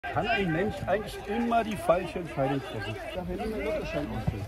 Kann ein Mensch eigentlich immer die falsche Entscheidung treffen? Da hätte ich mir Lottoschein ausfüllen.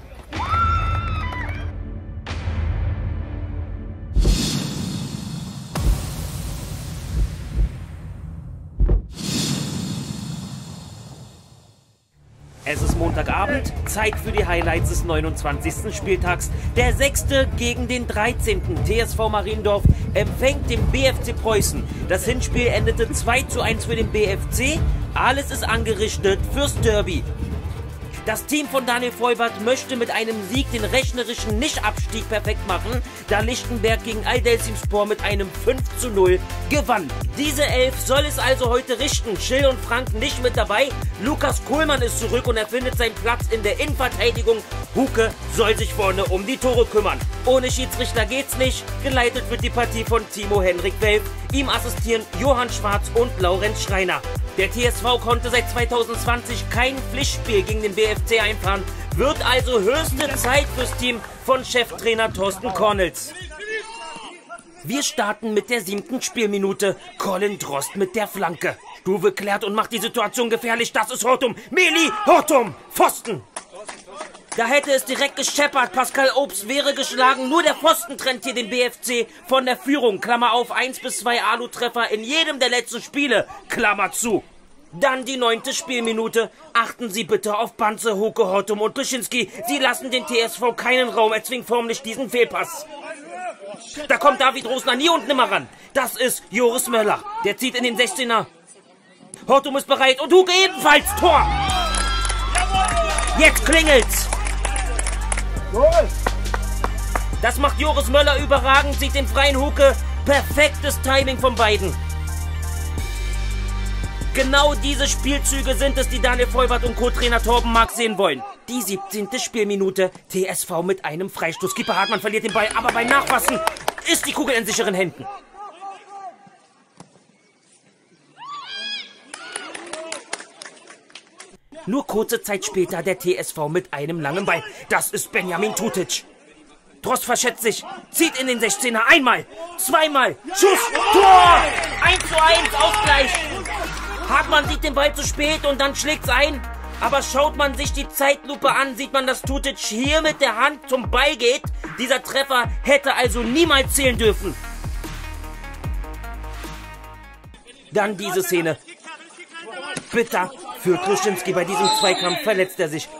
Es ist Montagabend, Zeit für die Highlights des 29. Spieltags. Der 6. gegen den 13. TSV Mariendorf empfängt den BFC Preußen. Das Hinspiel endete 2:1 für den BFC. Alles ist angerichtet fürs Derby. Das Team von Daniel Vollwart möchte mit einem Sieg den rechnerischen Nicht-Abstieg perfekt machen, da Lichtenberg gegen Aldelsimspor mit einem 5:0 gewann. Diese Elf soll es also heute richten. Schill und Frank nicht mit dabei. Lukas Kohlmann ist zurück und er findet seinen Platz in der Innenverteidigung. Huke soll sich vorne um die Tore kümmern. Ohne Schiedsrichter geht's nicht. Geleitet wird die Partie von Timo Henrik Welf. Ihm assistieren Johann Schwarz und Laurenz Schreiner. Der TSV konnte seit 2020 kein Pflichtspiel gegen den BFC einfahren. Wird also höchste Zeit fürs Team von Cheftrainer Thorsten Kornels. Wir starten mit der 7. Spielminute. Colin Drost mit der Flanke. Stuwe klärt und macht die Situation gefährlich. Das ist Hortum. Meli Hortum. Pfosten. Da hätte es direkt gescheppert. Pascal Obst wäre geschlagen. Nur der Pfosten trennt hier den BFC von der Führung. Klammer auf, 1 bis 2 Alu-Treffer in jedem der letzten Spiele. Klammer zu. Dann die 9. Spielminute. Achten Sie bitte auf Panzer, Huke, Hortum und Tuschinski. Sie lassen den TSV keinen Raum. Er zwingt förmlich diesen Fehlpass. Da kommt David Rosner nie und nimmer ran. Das ist Joris Möller. Der zieht in den 16er. Hortum ist bereit und Huke ebenfalls. Tor. Jetzt klingelt's. Das macht Joris Möller überragend, sieht den freien Huke. Perfektes Timing von beiden. Genau diese Spielzüge sind es, die Daniel Vollwart und Co-Trainer Torben Marx sehen wollen. Die 17. Spielminute, TSV mit einem Freistoß. Keeper Hartmann verliert den Ball, aber beim Nachfassen ist die Kugel in sicheren Händen. Nur kurze Zeit später der TSV mit einem langen Ball. Das ist Benjamin Tutic. Drost verschätzt sich, zieht in den 16er. Einmal, zweimal, Schuss, Tor! 1:1, Ausgleich. Hartmann sieht den Ball zu spät und dann schlägt's ein. Aber schaut man sich die Zeitlupe an, sieht man, dass Tutic hier mit der Hand zum Ball geht. Dieser Treffer hätte also niemals zählen dürfen. Dann diese Szene. Bitter für Kluschinski. Bei diesem Zweikampf verletzt er sich.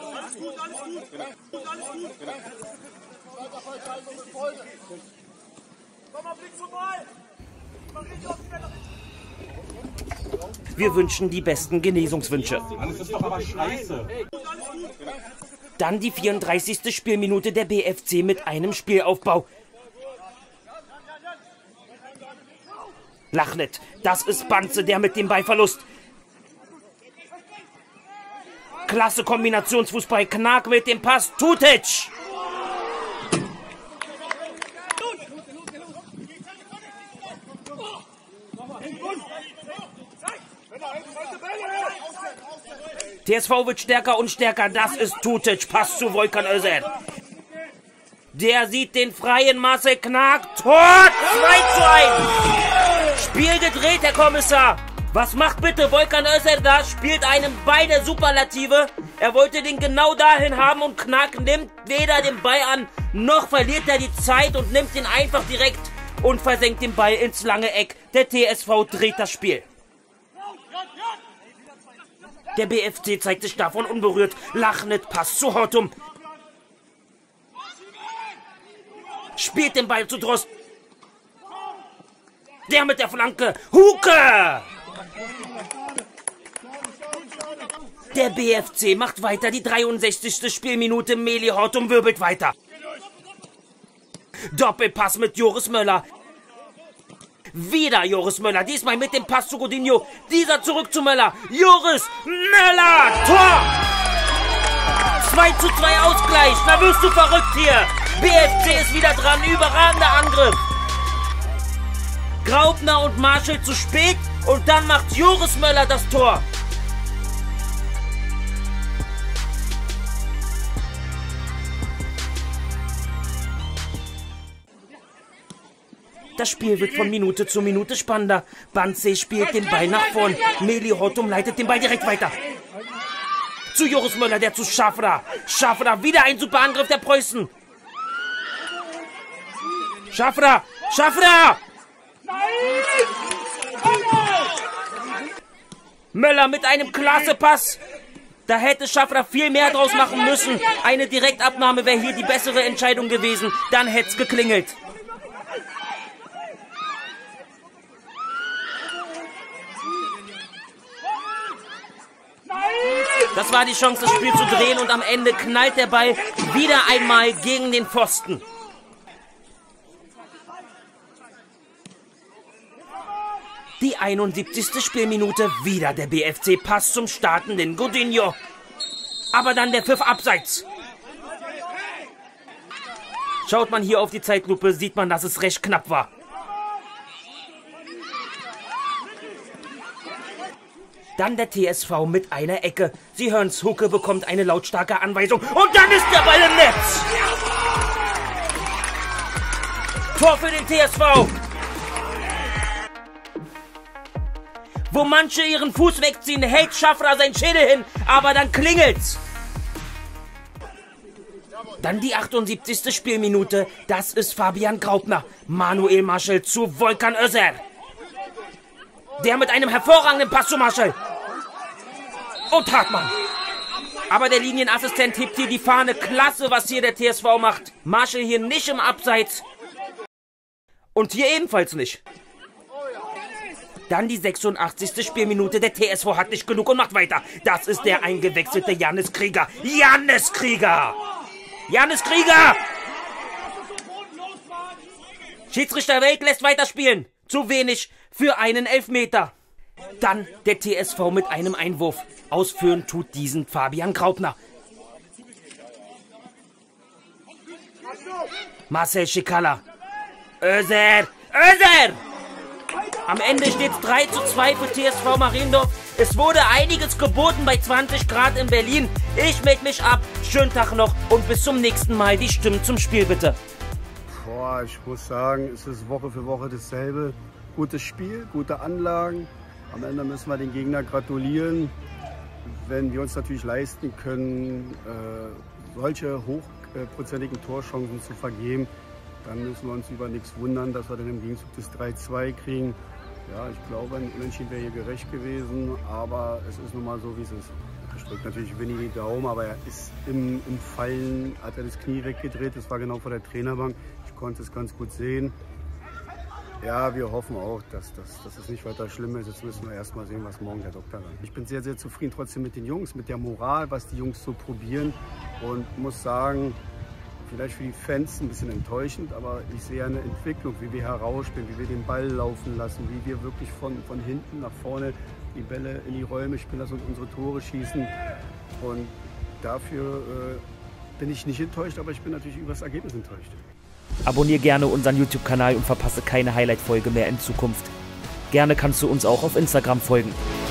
Wir wünschen die besten Genesungswünsche. Das ist doch aber scheiße. Dann die 34. Spielminute, der BFC mit einem Spielaufbau. Lachnet, das ist Banze, der mit dem Ballverlust. Klasse Kombinationsfußball, Knag mit dem Pass, Tutic. TSV wird stärker und stärker, das ist Tutic, Pass zu Volkan Özer. Der sieht den freien Marcel Knag, Tor, 2:1. Spiel gedreht, Herr Kommissar. Was macht bitte Volkan Özer da? Spielt einem beide Superlative. Er wollte den genau dahin haben und Knag nimmt weder den Ball an, noch verliert er die Zeit und nimmt ihn einfach direkt und versenkt den Ball ins lange Eck. Der TSV dreht das Spiel. Der BFC zeigt sich davon unberührt. Lachnet, Pass zu Hortum. Spielt den Ball zu Drost. Der mit der Flanke. Huke! Der BFC macht weiter. Die 63. Spielminute. Meli Hortum wirbelt weiter. Doppelpass mit Joris Möller. Wieder Joris Möller, diesmal mit dem Pass zu Godinho. Dieser zurück zu Möller. Joris Möller, Tor! 2:2 Ausgleich. Da wirst du verrückt hier. BFC ist wieder dran. Überragender Angriff. Graupner und Marschall zu spät. Und dann macht Joris Möller das Tor. Das Spiel wird von Minute zu Minute spannender. Banzé spielt den Ball nach vorn. Meli Hortum leitet den Ball direkt weiter. Zu Joris Möller, der zu Schafra. Schafra, wieder ein super Angriff der Preußen. Schafra! Schafra! Möller mit einem klasse Pass. Da hätte Schafra viel mehr draus machen müssen. Eine Direktabnahme wäre hier die bessere Entscheidung gewesen. Dann hätte es geklingelt. Das war die Chance, das Spiel zu drehen, und am Ende knallt der Ball wieder einmal gegen den Pfosten. Die 71. Spielminute, wieder der BFC-Pass zum startenden Godinho. Aber dann der Pfiff abseits. Schaut man hier auf die Zeitlupe, sieht man, dass es recht knapp war. Dann der TSV mit einer Ecke. Sie hören's, Hucke bekommt eine lautstarke Anweisung. Und dann ist der Ball im Netz. Tor für den TSV. Wo manche ihren Fuß wegziehen, hält Schafra sein Schädel hin. Aber dann klingelt's. Dann die 78. Spielminute. Das ist Fabian Graupner. Manuel Marschall zu Volkan Özer. Der mit einem hervorragenden Pass zu Marschall. Und Hartmann. Aber der Linienassistent hebt hier die Fahne. Klasse, was hier der TSV macht. Marschall hier nicht im Abseits. Und hier ebenfalls nicht. Dann die 86. Spielminute. Der TSV hat nicht genug und macht weiter. Das ist der eingewechselte Jannis Krieger. Jannis Krieger! Jannis Krieger! Schiedsrichter Welt lässt weiterspielen. Zu wenig für einen Elfmeter. Dann der TSV mit einem Einwurf. Ausführen tut diesen Fabian Graupner. Marcel Schikala. Özer! Özer! Am Ende steht es 3:2 für TSV Mariendorf. Es wurde einiges geboten bei 20 Grad in Berlin. Ich melde mich ab. Schönen Tag noch und bis zum nächsten Mal. Die Stimmen zum Spiel bitte. Boah, ich muss sagen, es ist Woche für Woche dasselbe. Gutes Spiel, gute Anlagen. Am Ende müssen wir den Gegner gratulieren. Wenn wir uns natürlich leisten können, solche hochprozentigen Torchancen zu vergeben, dann müssen wir uns über nichts wundern, dass wir dann im Gegenzug das 3:2 kriegen. Ja, ich glaube, ein Unentschieden wäre hier gerecht gewesen, aber es ist nun mal so, wie es ist. Ich drücke natürlich Winnie die Daumen, aber er ist im Fallen, hat er das Knie weggedreht. Das war genau vor der Trainerbank. Ich konnte es ganz gut sehen. Ja, wir hoffen auch, dass es nicht weiter schlimm ist. Jetzt müssen wir erst mal sehen, was morgen der Doktor sagt. Ich bin sehr, sehr zufrieden trotzdem mit den Jungs, mit der Moral, was die Jungs so probieren. Und muss sagen, vielleicht für die Fans ein bisschen enttäuschend, aber ich sehe eine Entwicklung, wie wir herausspielen, wie wir den Ball laufen lassen, wie wir wirklich von hinten nach vorne die Bälle in die Räume spielen lassen und unsere Tore schießen. Und dafür bin ich nicht enttäuscht, aber ich bin natürlich über das Ergebnis enttäuscht. Abonnier gerne unseren YouTube-Kanal und verpasse keine Highlight-Folge mehr in Zukunft. Gerne kannst du uns auch auf Instagram folgen.